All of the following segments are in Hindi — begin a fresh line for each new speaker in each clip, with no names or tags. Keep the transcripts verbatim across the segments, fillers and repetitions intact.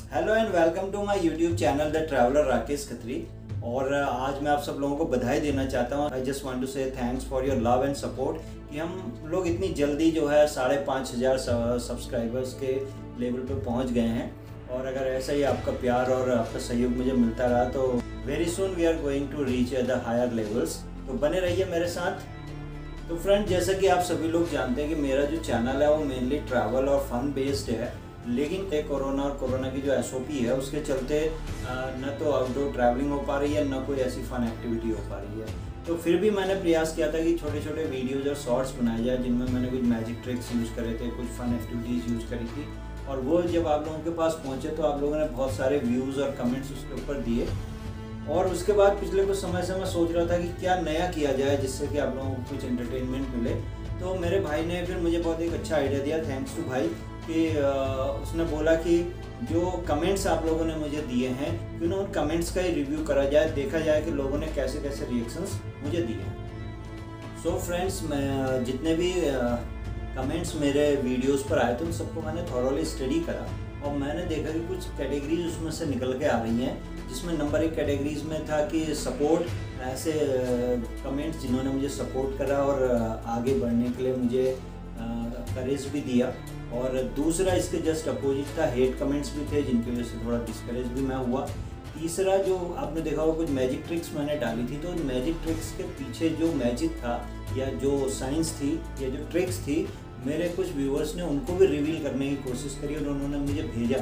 Hello and welcome to my YouTube channel the traveller Rakesh Khatri. और आज मैं आप सब लोगों को बधाई देना चाहता हूँ। I just want to say thanks for your love and support कि हम लोग इतनी जल्दी जो है साढ़े पाँच हज़ार सब्सक्राइबर्स के लेवल पे पहुँच गए हैं। और अगर ऐसा ही आपका प्यार और आपका सहयोग मुझे मिलता रहा तो very soon we are going to reach the higher levels. तो बने रहिए मेरे साथ। तो फ्रेंड, जैसा कि आप सभी लोग जानते हैं कि मेरा जो चैनल है वो मेनली ट्रैवल और फन बेस्ड है, लेकिन कोरोना और कोरोना की जो एसओपी है उसके चलते न तो आउटडोर ट्रैवलिंग हो पा रही है, न कोई ऐसी फन एक्टिविटी हो पा रही है। तो फिर भी मैंने प्रयास किया था कि छोटे छोटे वीडियोज और शॉर्ट्स बनाए जाए जिनमें मैंने कुछ मैजिक ट्रिक्स यूज़ करे थे, कुछ फन एक्टिविटीज़ यूज़ करी थी। और वो जब आप लोगों के पास पहुँचे तो आप लोगों ने बहुत सारे व्यूज़ और कमेंट्स उसके ऊपर दिए। और उसके बाद पिछले कुछ समय से मैं सोच रहा था कि क्या नया किया जाए जिससे कि आप लोगों को कुछ एंटरटेनमेंट मिले। तो मेरे भाई ने फिर मुझे बहुत एक अच्छा आइडिया दिया, थैंक्स टू भाई, कि उसने बोला कि जो कमेंट्स आप लोगों ने मुझे दिए हैं क्यों ना उन कमेंट्स का ही रिव्यू करा जाए, देखा जाए कि लोगों ने कैसे कैसे रिएक्शंस मुझे दिए हैं। सो फ्रेंड्स, मैं जितने भी कमेंट्स मेरे वीडियोस पर आए थे उन सबको मैंने थॉरोली स्टडी करा और मैंने देखा कि कुछ कैटेगरीज उसमें से निकल के आ रही हैं, जिसमें नंबर एक कैटेगरीज में था कि सपोर्ट, ऐसे कमेंट्स जिन्होंने मुझे सपोर्ट करा और आगे बढ़ने के लिए मुझे करेज भी दिया। और दूसरा इसके जस्ट अपोजिट था, हेट कमेंट्स भी थे जिनकी वजह से थोड़ा डिस्करेज भी मैं हुआ। तीसरा जो आपने देखा होगा कुछ मैजिक ट्रिक्स मैंने डाली थी, तो मैजिक ट्रिक्स के पीछे जो मैजिक था या जो साइंस थी या जो ट्रिक्स थी, मेरे कुछ व्यूअर्स ने उनको भी रिवील करने की कोशिश करी और उन्होंने मुझे भेजा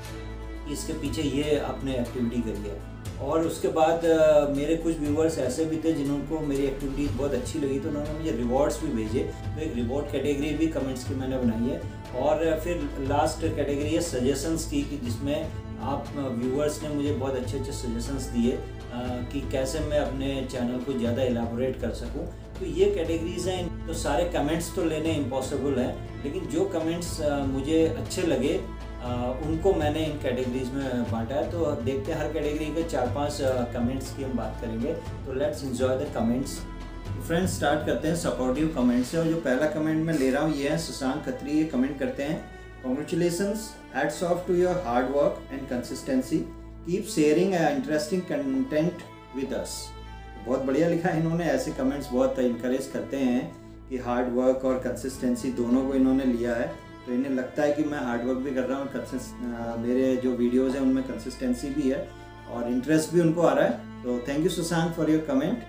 इसके पीछे ये आपने एक्टिविटी करी है। और उसके बाद मेरे कुछ व्यूअर्स ऐसे भी थे जिनको मेरी एक्टिविटी बहुत अच्छी लगी तो उन्होंने मुझे रिवॉर्ड्स भी भेजे। तो एक रिवॉर्ड कैटेगरी भी कमेंट्स की मैंने बनाई है। और फिर लास्ट कैटेगरी है सजेशंस की, कि जिसमें आप व्यूअर्स ने मुझे बहुत अच्छे अच्छे सजेशंस दिए कि कैसे मैं अपने चैनल को ज़्यादा एलाबोरेट कर सकूं। तो ये कैटेगरीज हैं। तो सारे कमेंट्स तो लेने इम्पॉसिबल हैं, लेकिन जो कमेंट्स मुझे अच्छे लगे Uh, उनको मैंने इन कैटेगरीज में बांटा है। तो देखते हैं हर कैटेगरी के चार पांच कमेंट्स की हम बात करेंगे। तो let's enjoy the comments. Friends, start करते हैं सपोर्टिव कमेंट्स से। और जो पहला कमेंट मैं ले रहा हूँ ये है शशांक खत्री। ये कमेंट करते हैं, congratulations, hats off to your hard work and consistency, keep sharing interesting content with us. बहुत बढ़िया लिखा है इन्होंने। ऐसे कमेंट्स बहुत इंकरेज करते हैं कि हार्ड वर्क और कंसिस्टेंसी दोनों को इन्होंने लिया है। तो इन्हें लगता है कि मैं हार्ड वर्क भी कर रहा हूँ, मेरे जो वीडियोज़ हैं उनमें कंसिस्टेंसी भी है और इंटरेस्ट भी उनको आ रहा है। तो thank you Shashank for your comment.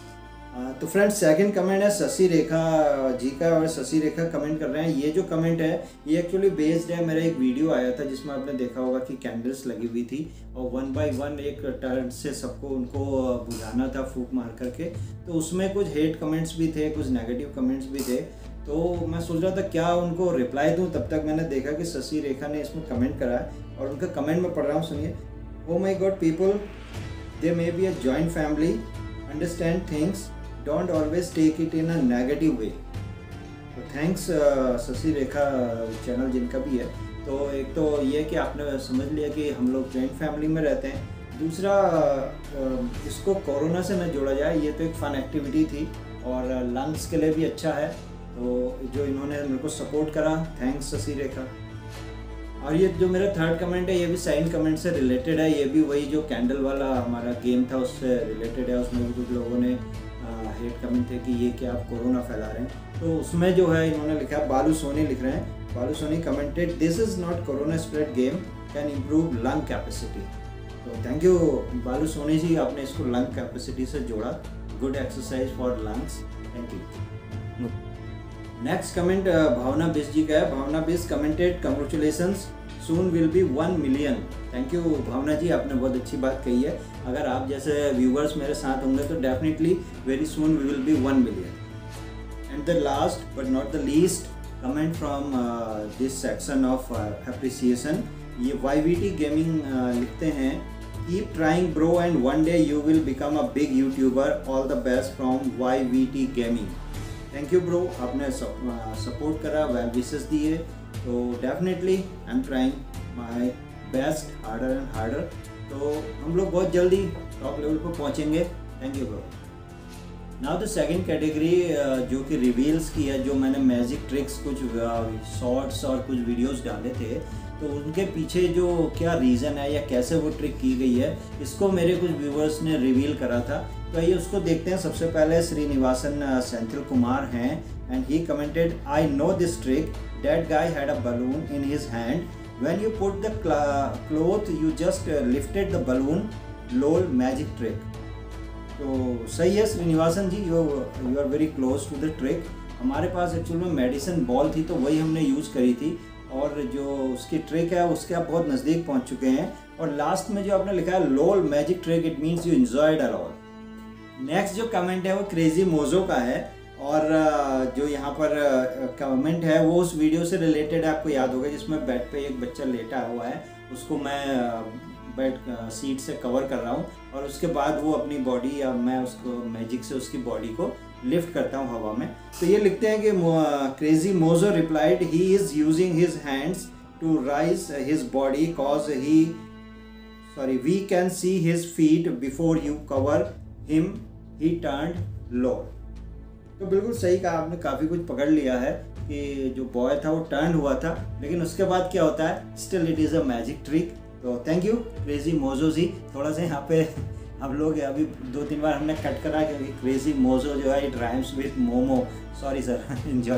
तो फ्रेंड्स, सेकंड कमेंट है शशि रेखा जी का। और शशि रेखा कमेंट कर रहे हैं। ये जो कमेंट है ये एक्चुअली बेस्ड है, मेरा एक वीडियो आया था जिसमें आपने देखा होगा कि कैंडल्स लगी हुई थी और वन बाय वन एक टर्न से सबको उनको बुझाना था फूंक मार करके। तो उसमें कुछ हेट कमेंट्स भी थे, कुछ नेगेटिव कमेंट्स भी थे। तो मैं सोच रहा था क्या उनको रिप्लाई दूं, तब तक मैंने देखा कि शशि रेखा ने इसमें कमेंट करा है और उनका कमेंट मैं पढ़ रहा हूँ, सुनिए। Oh my god people, they may be a joint family, understand things, don't always take it in a negative way. तो थैंक्स शशि रेखा चैनल जिनका भी है। तो एक तो ये कि आपने समझ लिया कि हम लोग जॉइंट फैमिली में रहते हैं। दूसरा, इसको कोरोना से न जोड़ा जाए, ये तो एक फ़न एक्टिविटी थी और लंग्स के लिए भी अच्छा है। तो जो इन्होंने मेरे को सपोर्ट करा, थैंक्स शशि रेखा। और ये जो मेरा थर्ड कमेंट है ये भी साइन कमेंट से रिलेटेड है। ये भी वही जो कैंडल वाला हमारा गेम था उससे रिलेटेड है। उसमें भी कुछ लोगों ने हेट कमेंट थे कि ये क्या आप कोरोना फैला रहे हैं। तो उसमें जो है इन्होंने लिखा, बालू सोनी लिख रहे हैं। Balu Soni commented, this is not corona spread game, can improve lung capacity. तो थैंक यू बालू सोनी जी, आपने इसको लंग कैपेसिटी से जोड़ा। Good exercise for lungs, thank you. Next comment Bhavna Bis ji का है। Bhavna Bis commented, congratulations, soon will be one million. Thank you Bhavna ji, आपने बहुत अच्छी बात कही है। अगर आप जैसे व्यूवर्स मेरे साथ होंगे तो definitely very soon we will be one million. And the last but not the least comment from this section of appreciation, ये वाई वी टी गेमिंग लिखते हैं, keep trying bro and one day you will become a big YouTuber, all the best from Y V T gaming. Thank you bro, आपने सपोर्ट करा, वेल विशेस दिए। तो definitely I am trying my best, harder and harder. तो हम लोग बहुत जल्दी टॉप लेवल पर पहुंचेंगे। Thank you bro. Now the second category जो कि रिवील्स की है, जो मैंने मैजिक ट्रिक्स कुछ शॉर्ट्स और कुछ वीडियोस डाले थे, तो उनके पीछे जो क्या रीज़न है या कैसे वो ट्रिक की गई है, इसको मेरे कुछ व्यूवर्स ने रिवील करा था। तो आइए उसको देखते हैं। सबसे पहले श्रीनिवासन सेंथिल कुमार हैं and he commented, I know this trick, that guy had a balloon in his hand, when you put the cloth you just lifted the balloon, lol magic trick. तो सही है Srinivasan ji, you you are very close to the trick. हमारे पास एक्चुअल में मेडिसिन बॉल थी तो वही हमने यूज़ करी थी, और जो उसकी ट्रिक है उसके आप बहुत नज़दीक पहुंच चुके हैं। और लास्ट में जो आपने लिखा है lol magic trick, it means you enjoyed a lot. Next जो कमेंट है वो क्रेजी मोजो का है, और जो यहाँ पर कमेंट है वो उस वीडियो से रिलेटेड है, आपको याद होगा, जिसमें बेड पे एक बच्चा लेटा हुआ है, उसको मैं बेड सीट से कवर कर रहा हूँ, और उसके बाद वो अपनी बॉडी या मैं उसको मैजिक से उसकी बॉडी को लिफ्ट करता हूँ हवा में। तो ये लिखते हैं कि crazy mojo replied, he is using his hands to rise his body cause he sorry we can see his feet before you cover him, he turned lower. तो बिल्कुल सही कहा आपने, काफ़ी कुछ पकड़ लिया है कि जो बॉय था वो टर्न हुआ था, लेकिन उसके बाद क्या होता है, still it is a magic trick. तो thank you crazy mojo ji. थोड़ा सा यहाँ पे हम लोग अभी दो तीन बार हमने कट करा क्योंकि क्रेजी मोजो जो है it rhymes with momo, sorry sir, enjoy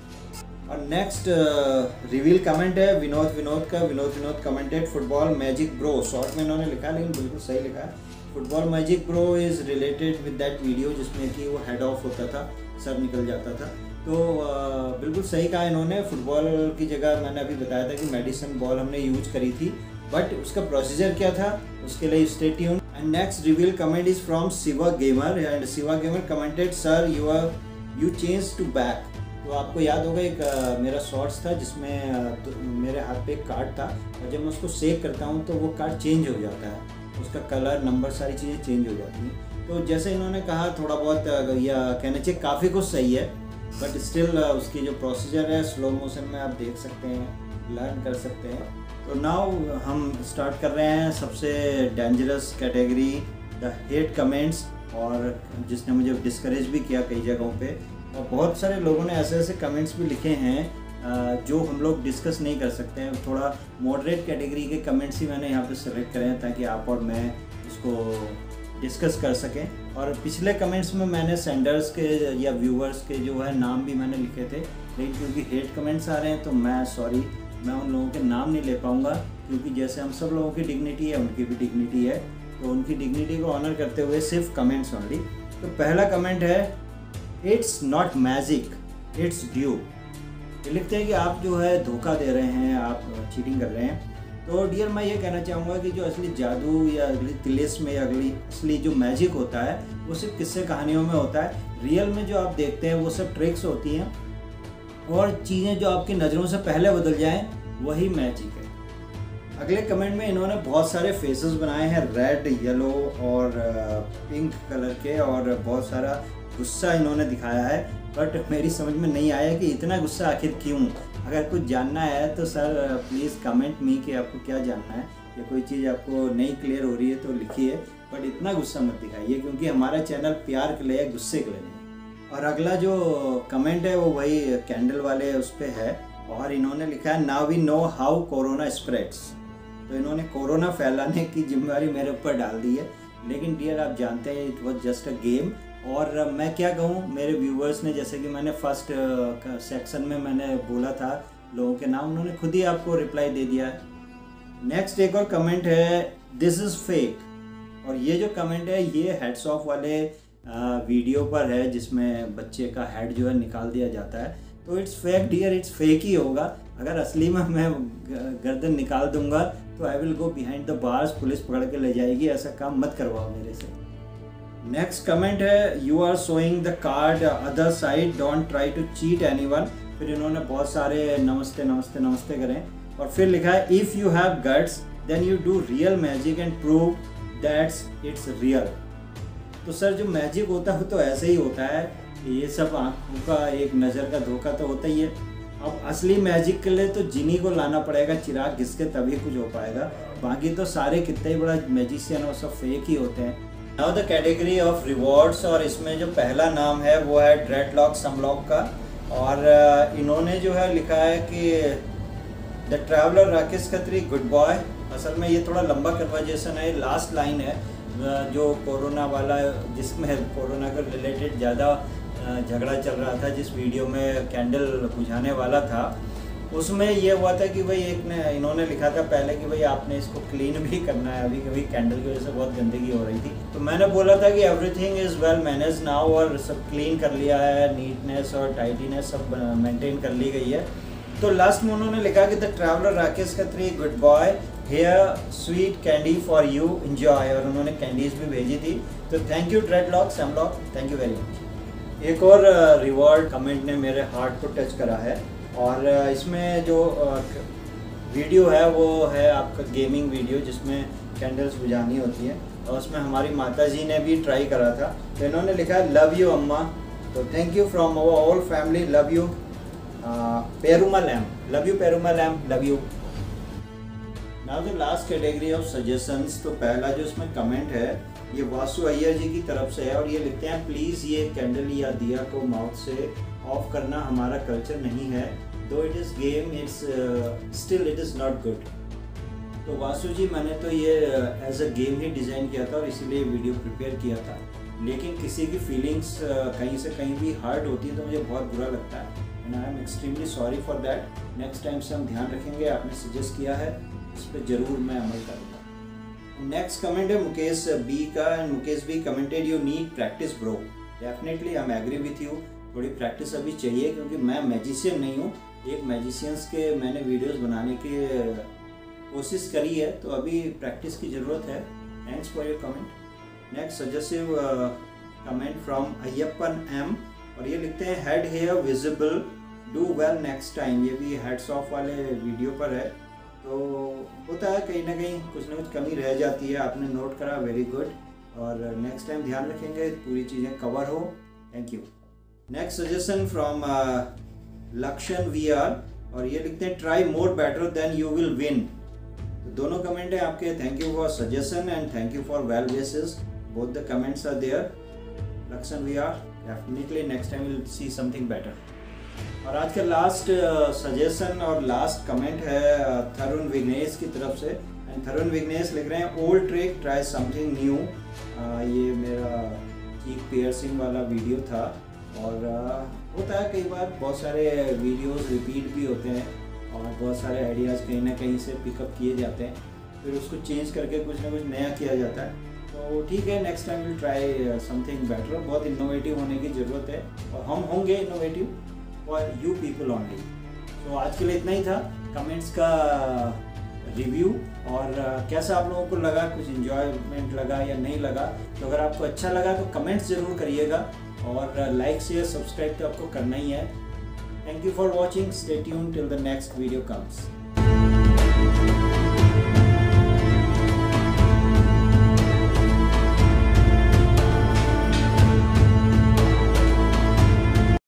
it. और नेक्स्ट रिवील कमेंट है विनोद विनोद का। Vinod Vinod commented, football magic bro, short में इन्होंने लिखा लेकिन बिल्कुल सही लिखा है। Football magic bro is related with that video जिसमें कि वो हेड ऑफ होता था, सर निकल जाता था। तो uh, बिल्कुल सही कहा इन्होंने। फुटबॉल की जगह मैंने अभी बताया था कि मेडिसिन बॉल हमने यूज करी थी, बट उसका प्रोसीजर क्या था उसके लिए stay tuned. And next reveal comment is from Shiva gamer, and Shiva gamer commented, sir you are you change to back. तो आपको याद होगा एक uh, मेरा शॉर्ट्स था जिसमें uh, तो मेरे हाथ पे एक कार्ड था, और जब मैं उसको सेव करता हूँ तो वो कार्ड चेंज हो जाता है, उसका कलर, नंबर, सारी चीज़ें चेंज हो जाती हैं। तो जैसे इन्होंने कहा थोड़ा बहुत या कहना चाहिए काफ़ी कुछ सही है, बट स्टिल उसकी जो प्रोसीजर है स्लो मोशन में आप देख सकते हैं, लर्न कर सकते हैं। तो नाउ हम स्टार्ट कर रहे हैं सबसे dangerous category, the hate comments, और जिसने मुझे डिस्करेज भी किया कई जगहों पे, और बहुत सारे लोगों ने ऐसे ऐसे कमेंट्स भी लिखे हैं जो हम लोग डिस्कस नहीं कर सकते हैं। थोड़ा मॉडरेट कैटेगरी के कमेंट्स ही मैंने यहाँ पे सेलेक्ट करे हैं ताकि आप और मैं उसको डिस्कस कर सकें। और पिछले कमेंट्स में मैंने सेंडर्स के या व्यूवर्स के जो है नाम भी मैंने लिखे थे, लेकिन क्योंकि हेट कमेंट्स आ रहे हैं तो मैं सॉरी, मैं उन लोगों के नाम नहीं ले पाऊँगा, क्योंकि जैसे हम सब लोगों की डिग्निटी है उनकी भी डिग्निटी है, तो उनकी डिग्निटी को ऑनर करते हुए सिर्फ कमेंट्स ओनली। तो पहला कमेंट है, it's not magic, it's due. ये लिखते हैं कि आप जो है धोखा दे रहे हैं, आप चीटिंग कर रहे हैं। तो डियर मैं ये कहना चाहूँगा कि जो असली जादू या अगली तिलिस्म में अगली असली जो मैजिक होता है वो सिर्फ किस्से कहानियों में होता है। रियल में जो आप देखते हैं वो सब ट्रिक्स होती हैं, और चीज़ें जो आपकी नज़रों से पहले बदल जाएं वही मैजिक है। अगले कमेंट में इन्होंने बहुत सारे फेसेस बनाए हैं, रेड, येलो और पिंक कलर के, और बहुत सारा गुस्सा इन्होंने दिखाया है, बट मेरी समझ में नहीं आया कि इतना गुस्सा आखिर क्यों। अगर कुछ जानना है तो सर प्लीज़ कमेंट मी कि आपको क्या जानना है, या कोई चीज़ आपको नहीं क्लियर हो रही है तो लिखिए, बट इतना गुस्सा मत दिखाइए, क्योंकि हमारा चैनल प्यार के लिए, गुस्से के लिए नहीं। और अगला जो कमेंट है वो वही कैंडल वाले उस पर है, और इन्होंने लिखा है, now we know how corona spreads. तो इन्होंने कोरोना फैलाने की जिम्मेदारी मेरे ऊपर डाल दी है, लेकिन डियर आप जानते हैं it was just a game. और मैं क्या कहूँ, मेरे व्यूवर्स ने, जैसे कि मैंने फर्स्ट सेक्शन में मैंने बोला था लोगों के नाम, उन्होंने खुद ही आपको रिप्लाई दे दिया है। नेक्स्ट एक और कमेंट है, दिस इज़ फेक, और ये जो कमेंट है ये हेड्स ऑफ वाले वीडियो पर है जिसमें बच्चे का हेड जो है निकाल दिया जाता है। तो it's fake dear, it's fake ही होगा। अगर असली में मैं गर्दन निकाल दूंगा तो I will go behind the bars, police पकड़ के ले जाएगी, ऐसा काम मत करवाओ मेरे से। नेक्स्ट कमेंट है, you are showing the card other side, don't try to cheat anyone. फिर इन्होंने बहुत सारे नमस्ते नमस्ते नमस्ते करें, और फिर लिखा है, if you have guts then you do real magic and prove that's it's real. तो सर जो मैजिक होता है वो तो ऐसे ही होता है, ये सब आंखों का एक नज़र का धोखा तो होता ही है। अब असली मैजिक के लिए तो जिनी को लाना पड़ेगा, चिराग घिसके तभी कुछ हो पाएगा, बाकी तो सारे कितने ही बड़ा मैजिशियन और सब फेक ही होते हैं। Now the category of rewards, और इसमें जो पहला नाम है वो है ड्रेडलॉक समलॉक का, और इन्होंने जो है लिखा है कि the traveller Rakesh Khatri, good boy. असल में ये थोड़ा लंबा कन्वर्जेशन है, लास्ट लाइन है जो कोरोना वाला, जिसमें कोरोना के रिलेटेड ज़्यादा झगड़ा चल रहा था, जिस वीडियो में कैंडल बुझाने वाला था उसमें ये हुआ था कि भाई एक ने इन्होंने लिखा था पहले कि भाई आपने इसको क्लीन भी करना है, अभी कभी कैंडल की वजह से बहुत गंदगी हो रही थी। तो मैंने बोला था कि everything is well manage now, और सब क्लीन कर लिया है, नीटनेस और टाइडीनेस सब मेंटेन कर ली गई है। तो लास्ट में उन्होंने लिखा कि the traveller Rakesh Khatri, good boy, here sweet candy for you, enjoy, और उन्होंने कैंडीज भी भेजी थी। तो thank you dreadlock samlock, thank you very much. एक और रिवॉर्ड कमेंट ने मेरे हार्ट को टच करा है, और इसमें जो वीडियो है वो है आपका गेमिंग वीडियो जिसमें कैंडल्स बुझानी होती है, और उसमें हमारी माता जी ने भी ट्राई करा था। तो इन्होंने लिखा है लव यू अम्मा, तो thank you from our all family, love you पेरुमा लैम, लव यू पेरुमा लैम, love you. Now the last category of suggestions. तो पहला जो इसमें कमेंट है ये वासु अय्यर जी की तरफ से है, और ये लिखते हैं प्लीज़ ये कैंडल या दिया को माउथ से ऑफ करना हमारा कल्चर नहीं है, though it is game, it's still it is not good. तो वासु जी मैंने तो ये एज अ गेम ही डिज़ाइन किया था और इसीलिए वीडियो प्रिपेयर किया था, लेकिन किसी की फीलिंग्स uh, कहीं से कहीं भी हर्ट होती है तो मुझे बहुत बुरा लगता है, and I am extremely sorry for that. Next time से हम ध्यान रखेंगे, आपने सजेस्ट किया है, इस पर ज़रूर मैं अमल करूँगा। नेक्स्ट कमेंट है मुकेश बी का, and Mukesh B commented you need practice bro, definitely I am agree with you, थोड़ी प्रैक्टिस अभी चाहिए क्योंकि मैं मैजिशियन नहीं हूँ। एक मैजिशियंस के मैंने वीडियोस बनाने की कोशिश करी है, तो अभी प्रैक्टिस की ज़रूरत है। Thanks for your comment. Next सजेसिव कमेंट फ्रॉम अय्यप्पन एम, और ये लिखते हैं head hair visible, do well next time. ये भी हेड्स ऑफ वाले वीडियो पर है, तो होता है कहीं ना कहीं कुछ ना कुछ कमी रह जाती है, आपने नोट करा, वेरी गुड, और नेक्स्ट टाइम ध्यान रखेंगे पूरी चीज़ें कवर हो। Thank you. Next suggestion from Lakshan V R, और ये लिखते हैं try more better then you will win. तो दोनों कमेंट है आपके, thank you for suggestion and thank you for well wishes, both the comments are there. Lakshan V R, definitely next time will see something better. और आज का लास्ट सजेशन और लास्ट कमेंट है थरुण विघ्नेश की तरफ से, एंड थरुण विघ्नेश लिख रहे हैं old trick try something new. ये मेरा चीक पियर्सिंग वाला वीडियो था, और uh, होता है कई बार बहुत सारे वीडियोस रिपीट भी होते हैं और बहुत सारे आइडियाज़ कहीं ना कहीं से पिकअप किए जाते हैं, फिर उसको चेंज करके कुछ ना कुछ नया किया जाता है। तो ठीक है, next time will try something better. बहुत इनोवेटिव होने की ज़रूरत है, और हम होंगे innovative for you people only. तो आज के लिए इतना ही था कमेंट्स का रिव्यू, और uh, कैसा आप लोगों को लगा, कुछ इन्जॉयमेंट लगा या नहीं लगा। तो अगर आपको अच्छा लगा तो कमेंट्स ज़रूर करिएगा, और लाइक शेयर सब्सक्राइब तो आपको करना ही है। Thank you for watching, stay tuned till the next video comes.